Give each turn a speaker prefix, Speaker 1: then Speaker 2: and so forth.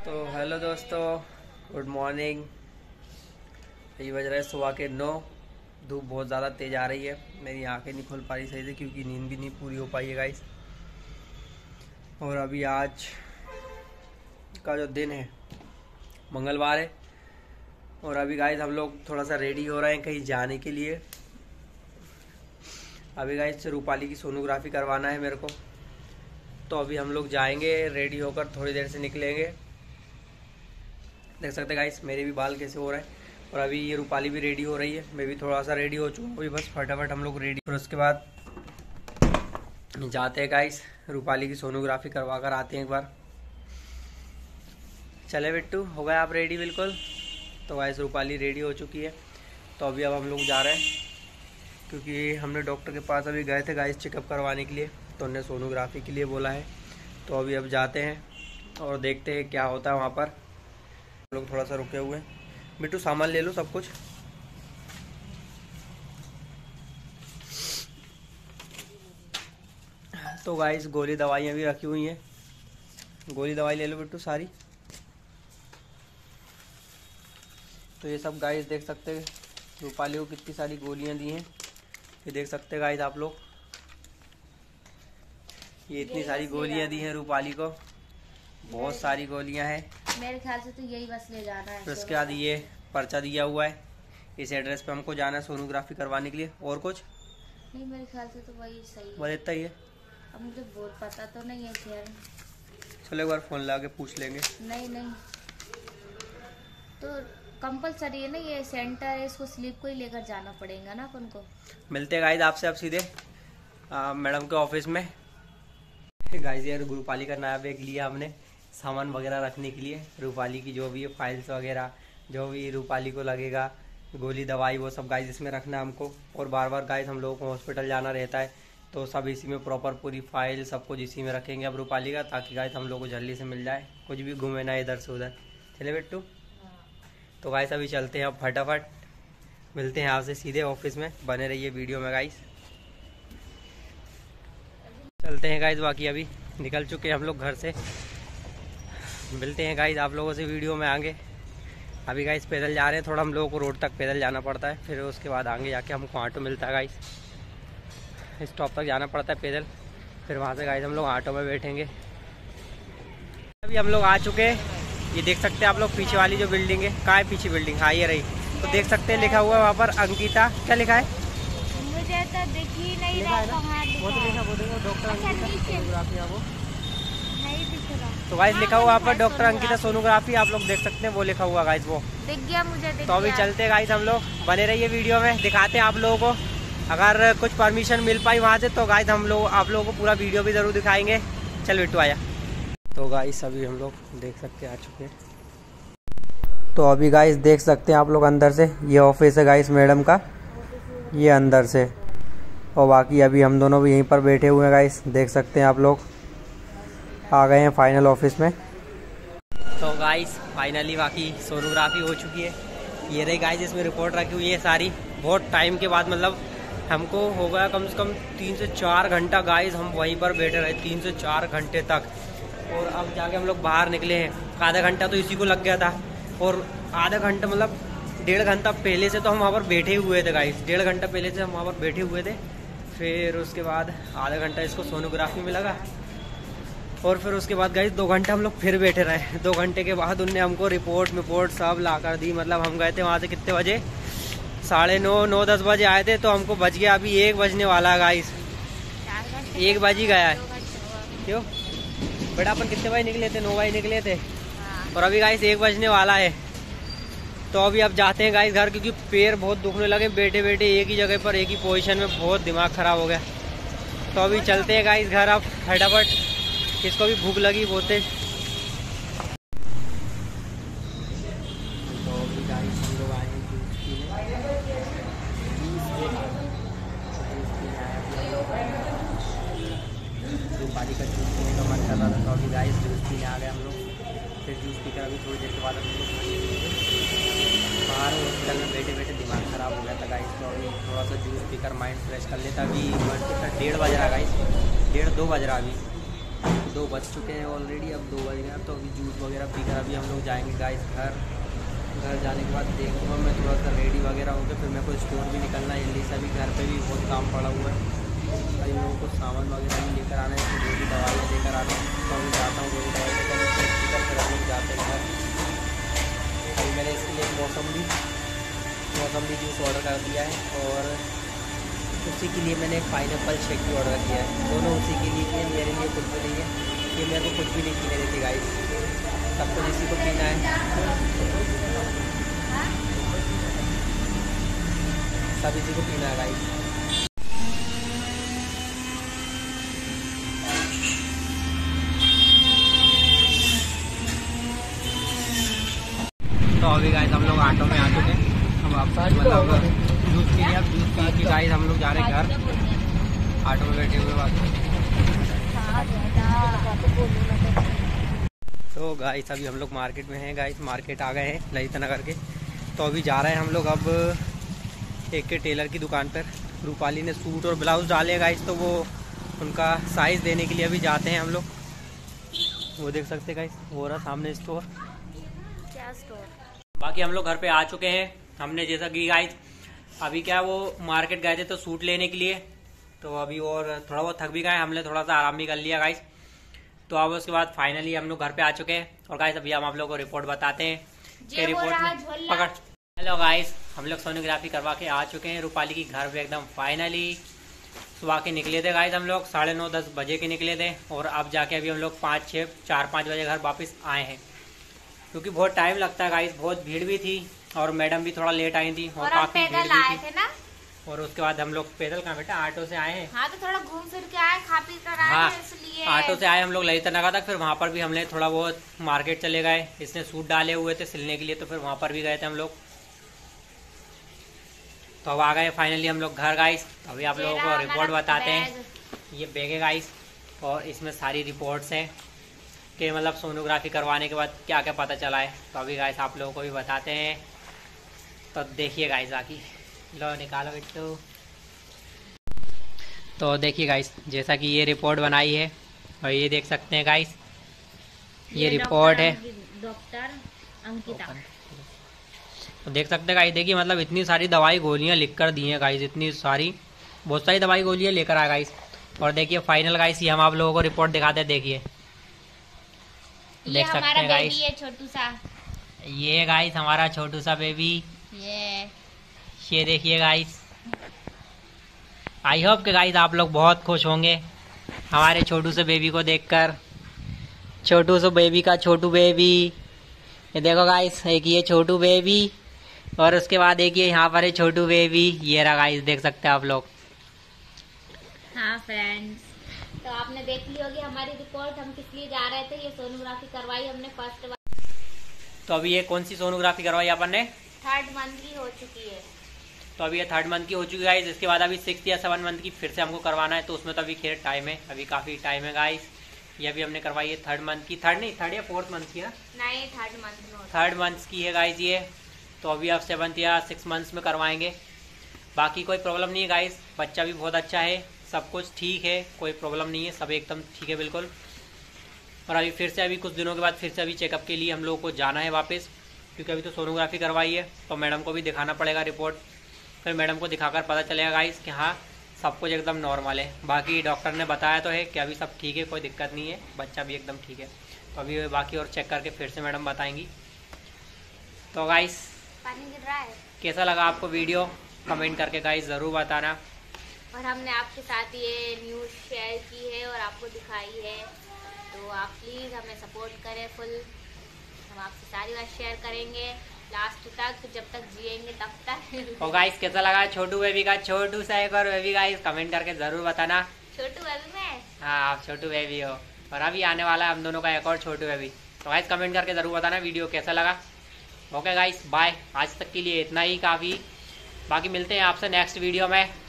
Speaker 1: तो हेलो दोस्तों, good morning. यही बज रहा है सुबह के 9। धूप बहुत ज़्यादा तेज़ आ रही है। मेरी आंखें नहीं खुल पा रही सही से क्योंकि नींद भी नहीं पूरी हो पाई है गाइस। और अभी आज का जो दिन है मंगलवार है। और अभी गाइस हम लोग थोड़ा सा रेडी हो रहे हैं कहीं जाने के लिए। अभी गाइस रूपाली की सोनोग्राफी करवाना है मेरे को, तो अभी हम लोग जाएंगे। रेडी होकर थोड़ी देर से निकलेंगे। देख सकते गाइस मेरे भी बाल कैसे हो रहे हैं। और अभी ये रूपाली भी रेडी हो रही है, मैं भी थोड़ा सा रेडी हो चुका हूँ। अभी बस फटाफट हम लोग रेडी, और उसके बाद जाते हैं गाइस रूपाली की सोनोग्राफी करवा कर आते हैं एक बार। चले बिट्टू, हो गए आप रेडी? बिल्कुल। तो गाइस रूपाली रेडी हो चुकी है, तो अभी अब हम लोग जा रहे हैं क्योंकि हमने डॉक्टर के पास अभी गए थे गाइस चेकअप करवाने के लिए, तो उन्होंने सोनोग्राफी के लिए बोला है। तो अभी अब जाते हैं और देखते हैं क्या होता है वहाँ पर। लोग थोड़ा सा रुके हुए हैं। बिट्टू सामान ले लो सब कुछ। तो गाइस गोली दवाइयाँ भी रखी हुई हैं, गोली दवाई ले लो बिट्टू सारी। तो ये सब गाइस देख सकते हैं रूपाली को कितनी सारी गोलियाँ दी हैं। ये देख सकते हैं गाइस आप लोग, ये इतनी सारी गोलियाँ दी हैं रूपाली को, बहुत सारी गोलियाँ हैं।
Speaker 2: मेरे ख्याल से तो यही बस ले जाना है।
Speaker 1: फिर उसके बाद ये पर्चा दिया हुआ है, इस एड्रेस पे हमको जाना है सोनोग्राफी करवाने के लिए। और कुछ
Speaker 2: नहीं, मेरे ख्याल से तो वही सही है।
Speaker 1: वो इतना ही है।
Speaker 2: अब मुझे बहुत पता तो नहीं है खैर।
Speaker 1: चलो एक बार फोन लगा के पूछ लेंगे।
Speaker 2: नहीं तो कंपलसरी है ना, ये सेंटर है, इसको स्लिप को ही लेकर जाना पड़ेगा ना अपन को।
Speaker 1: मिलते हैं गाइस आपसे अब सीधे मैडम के ऑफिस में। गाइस यार रूपाली का नया बैग लिया हमने सामान वगैरह रखने के लिए। रूपाली की जो भी है फाइल्स वगैरह, जो भी रूपाली को लगेगा, गोली दवाई, वो सब गाइस इसमें रखना है हमको। और बार बार गाइस हम लोगों को हॉस्पिटल जाना रहता है, तो सब इसी में प्रॉपर पूरी फाइल सब कुछ इसी में रखेंगे अब रूपाली का, ताकि गाइस हम लोग को जल्दी से मिल जाए, कुछ भी घूमे ना इधर से उधर। चले बिट्टू। तो गाइस अभी चलते हैं अब फटाफट, मिलते हैं आपसे सीधे ऑफिस में। बने रहिए वीडियो में गाइस। चलते हैं गाइस, बाकी अभी निकल चुके हैं हम लोग घर से। मिलते हैं गाइस आप लोगों से वीडियो में आगे। अभी गाइस पैदल जा रहे हैं, थोड़ा हम लोगों को रोड तक पैदल जाना पड़ता है, फिर उसके बाद आगे जाके हमको ऑटो मिलता है गाइस। स्टॉप तक जाना पड़ता है पैदल, फिर वहाँ से गाइस हम लोग ऑटो में बैठेंगे। अभी हम लोग आ चुके हैं, ये देख सकते हैं आप लोग पीछे वाली जो बिल्डिंग है। कहाँ है पीछे बिल्डिंग? हाँ ये रही। तो देख सकते हैं लिखा हुआ है वहाँ पर अंकिता। क्या लिखा है?
Speaker 2: मुझे तो दिख ही नहीं रहा।
Speaker 1: तो गाइस लिखा हुआ वहाँ पर डॉक्टर अंकिता सोनोग्राफी, आप लोग देख सकते हैं वो लिखा हुआ गाइस, वो
Speaker 2: दिख गया मुझे।
Speaker 1: तो अभी चलते गाइस हम लोग, बने रहिए वीडियो में, दिखाते हैं आप लोगों को। अगर कुछ परमिशन मिल पाई वहाँ से तो गाइस हम लोग आप लोगों को पूरा वीडियो भी जरूर दिखाएंगे। चल बिट्टू आया। तो गाइस अभी हम लोग देख सकते हैं आ चुके हैं। तो अभी गाइस देख सकते हैं आप लोग अंदर से, ये ऑफिस है गाइस मैडम का, ये अंदर से। और बाकी अभी हम दोनों भी यहीं पर बैठे हुए हैं गाइस, देख सकते हैं आप लोग। आ गए हैं फाइनल ऑफिस में। तो गाइस फाइनली बाकी सोनोग्राफी हो चुकी है। ये रही गाइस, इसमें रिपोर्ट रखी हुई है सारी। बहुत टाइम के बाद, मतलब हमको हो गया कम से कम 3 से 4 घंटा गाइस हम वहीं पर बैठे रहे, 3 से 4 घंटे तक। और अब जाके हम लोग बाहर निकले हैं। आधा घंटा तो इसी को लग गया था, और आधा घंटा मतलब 1.5 घंटा पहले से तो हम वहाँ पर बैठे हुए थे गाइस। 1.5 घंटा पहले से हम वहाँ पर बैठे हुए थे। फिर उसके बाद आधा घंटा इसको सोनोग्राफी में लगा, और फिर उसके बाद गाइस 2 घंटे हम लोग फिर बैठे रहे। 2 घंटे के बाद उनने हमको रिपोर्ट सब ला कर दी। मतलब हम गए थे वहाँ से कितने बजे? 9:30 9-10 बजे आए थे, तो हमको बज गया अभी 1 बजने वाला है गाइस। 1 बज ही गया है। क्यों बेटा, अपन कितने बजे निकले थे? 9 बजे निकले थे, और अभी गाइस 1 बजने वाला है। तो अभी अब जाते हैं गाइस घर, क्योंकि पैर बहुत दुखने लगे बैठे बैठे एक ही जगह पर एक ही पोजीशन में, बहुत दिमाग खराब हो गया। तो अभी चलते हैं गाइस घर अब फटाफट, किसको भी भूख लगी बहुत है। तो अभी गाइस हम लोग आए हैं जूस पीने। रूपाली का जूस पीने का मन कर रहा था, तो अभी गाइस जूस पीने आ गए हम लोग। फिर जूस पीकर अभी थोड़ी देर के बाद हम लोग बाहर हॉस्पिटल में बैठे बैठे दिमाग ख़राब हो गया था गाइस। तो अभी थोड़ा सा जूस पीकर माइंड फ्रेश कर लेता। अभी 1:30 बज रहा गाइस, 1:30 2 बज रहा अभी। 2 बज चुके हैं ऑलरेडी, अब 2 बज गए। तो अभी जूस वगैरह पीकर अभी हम लोग जाएंगे गाइस घर जाने के बाद देखूँगा मैं थोड़ा सा रेडी वगैरह होकर, फिर मेरे को स्टोर भी निकलना है जल्दी से। अभी घर पे भी बहुत काम पड़ा हुआ है, भाई लोगों को सामान वगैरह भी लेकर आना है, फिर रेडी दवाइयाँ लेकर आना है। तो अभी जाता हूँ रेडी दवाई लेकर, फिर हम लोग जाते हैं घर। अभी मैंने इसके लिए मौसम्बी जूस ऑर्डर कर दिया है, और उसी के लिए मैंने एक पाइनएप्पल शेक भी ऑर्डर किया है। दोनों उसी के लिए किए, मेरे लिए कुछ भी नहीं है। ये मेरे को कुछ भी नहीं पीने देती गाइस, सब कुछ इसी को पीना है, सब इसी को पीना है गाइस। तो अभी गाइस हम लोग ऑटो में आ चुके हैं। अब आप मतलब जूस के लिए, अब जूस पी के गाइस हम लोग जा रहे हैं घर। ऑटो में बैठे हुए बात। तो गाइस अभी हम लोग मार्केट में हैं गाइस, मार्केट आ गए हैं ललिता नगर के। तो अभी जा रहे हैं हम लोग अब एक के टेलर की दुकान पर। रूपाली ने सूट और ब्लाउज डाले गाइस, तो वो उनका साइज़ देने के लिए अभी जाते हैं हम लोग। वो देख सकते हैं गाइस, वो रहा सामने स्टोर।
Speaker 2: क्या स्टोर?
Speaker 1: बाकी हम लोग घर पे आ चुके हैं। हमने जैसा कि गाइस अभी क्या वो मार्केट गए थे तो सूट लेने के लिए, तो अभी और थोड़ा बहुत थक भी गए, हमने थोड़ा सा आराम भी कर लिया गाइस। तो अब उसके बाद फाइनली हम लोग घर पे आ चुके हैं। और गाइस अभी हम आप लोग को रिपोर्ट बताते हैं कि रिपोर्ट में पकड़। हेलो गाइस, हम लोग सोनोग्राफी करवा के आ चुके हैं रूपाली की घर पे एकदम फाइनली। सुबह के निकले थे गाइस, हम लोग 9:30-10 बजे के निकले थे, और अब जाके अभी हम लोग 4-5 बजे घर वापस आए हैं, क्योंकि बहुत टाइम लगता है गाइस। बहुत भीड़ भी थी और मैडम भी थोड़ा लेट आई थी, और काफी भीड़ भी थी ना। और उसके बाद हम लोग पैदल कहाँ बेटा, ऑटो से आए हैं।
Speaker 2: हाँ, तो थोड़ा घूम फिर के आए, खा पी कर आए।
Speaker 1: हाँ,
Speaker 2: इसलिए
Speaker 1: ऑटो से आए हम लोग ललिता नगर तक, फिर वहाँ पर भी हमने थोड़ा बहुत मार्केट चले गए। इसने सूट डाले हुए थे सिलने के लिए, तो फिर वहाँ पर भी गए थे हम लोग। तो अब आ गए फाइनली हम लोग घर गाइस। अभी आप लोगों को रिपोर्ट बताते हैं। ये बैग है गाइस, और इसमें सारी रिपोर्ट्स हैं कि मतलब सोनोग्राफी करवाने के बाद क्या क्या पता चला है। तो अभी गाइस आप लोगों को भी बताते हैं, तो देखिए गाइस आकी लो निकालो बिट्टू। तो देखिए गाइस, जैसा कि ये रिपोर्ट बनाई है, और ये देख सकते हैं गाइस, ये रिपोर्ट है
Speaker 2: डॉक्टर अंकिता।
Speaker 1: तो देख सकते हैं गाइस, देखिए मतलब इतनी सारी दवाई गोलियां लिख कर दी हैं गाइस, इतनी सारी, बहुत सारी दवाई गोलियां लेकर आए गाइस। और देखिए फाइनल गाइस, ये हम आप लोगों को रिपोर्ट दिखाते हैं। देखिए देख सकते हैं गाइस,
Speaker 2: ये छोटू सा,
Speaker 1: ये गाइस हमारा छोटू सा बेबी। ये देखिए गाइस, आई होप कि गाइस आप लोग बहुत खुश होंगे हमारे छोटू से बेबी को देखकर। छोटू से बेबी का छोटू बेबी, ये देखो गाइस, एक ये छोटू बेबी, और उसके बाद एक ये यहाँ पर है छोटू बेबी। ये रहा गाइस, देख सकते हैं आप लोग।
Speaker 2: हाँ फ्रेंड्स, तो आपने देख ली होगी हमारी रिपोर्ट। हम किस लिए जा रहे थे, ये सोनोग्राफी करवाई हमने फर्स्ट बार।
Speaker 1: तो अभी ये कौन सी सोनोग्राफी करवाई अपन ने?
Speaker 2: 3rd मंथ की हो चुकी है।
Speaker 1: तो अभी ये 3rd मंथ की हो चुकी है गाइस। इसके बाद अभी 6th या 7th मंथ की फिर से हमको करवाना है, तो उसमें तो अभी खैर टाइम है, अभी काफ़ी टाइम है गाइस। ये अभी हमने करवाई है 3rd मंथ की, 3rd या 4th मंथ की है?
Speaker 2: नहीं, 3rd मंथ में।
Speaker 1: 3rd मंथ की है गाइस ये। तो अभी आप 7th या 6th मंथ्स में करवाएंगे। बाकी कोई प्रॉब्लम नहीं है गाइस, बच्चा भी बहुत अच्छा है, सब कुछ ठीक है, कोई प्रॉब्लम नहीं है, सब एकदम ठीक है बिल्कुल। और अभी फिर से अभी कुछ दिनों के बाद फिर से अभी चेकअप के लिए हम लोगों को जाना है वापस, क्योंकि अभी तो सोनोग्राफी करवाई है, तो मैडम को भी दिखाना पड़ेगा रिपोर्ट। फिर मैडम को दिखाकर पता चलेगा गाइस कि हाँ सब कुछ एकदम नॉर्मल है। बाकी डॉक्टर ने बताया तो है कि अभी सब ठीक है, कोई दिक्कत नहीं है, बच्चा भी एकदम ठीक है। तो अभी बाकी और चेक करके फिर से मैडम बताएंगी। तो गाइस
Speaker 2: पानी गिर रहा है।
Speaker 1: कैसा लगा आपको वीडियो, कमेंट करके गाइस ज़रूर बताना।
Speaker 2: और हमने आपके साथ ये न्यूज़ शेयर की है और आपको दिखाई है, तो आप प्लीज़ हमें सपोर्ट करें फुल। हम आपसे सारी बात शेयर करेंगे लास्ट तक, जब तक जिएंगे तब तक।
Speaker 1: और गाइस कैसा लगा छोटू बेबी का, छोटू सा एक और बेबी गाइस कमेंट करके ज़रूर बताना।
Speaker 2: छोटू बेबी में,
Speaker 1: हाँ आप छोटू बेबी हो, और अभी आने वाला है हम दोनों का एक और छोटू बेबी। तो गाइस कमेंट करके ज़रूर बताना वीडियो कैसा लगा। ओके गाइस बाय, आज तक के लिए इतना ही काफ़ी। बाकी मिलते हैं आपसे नेक्स्ट वीडियो में।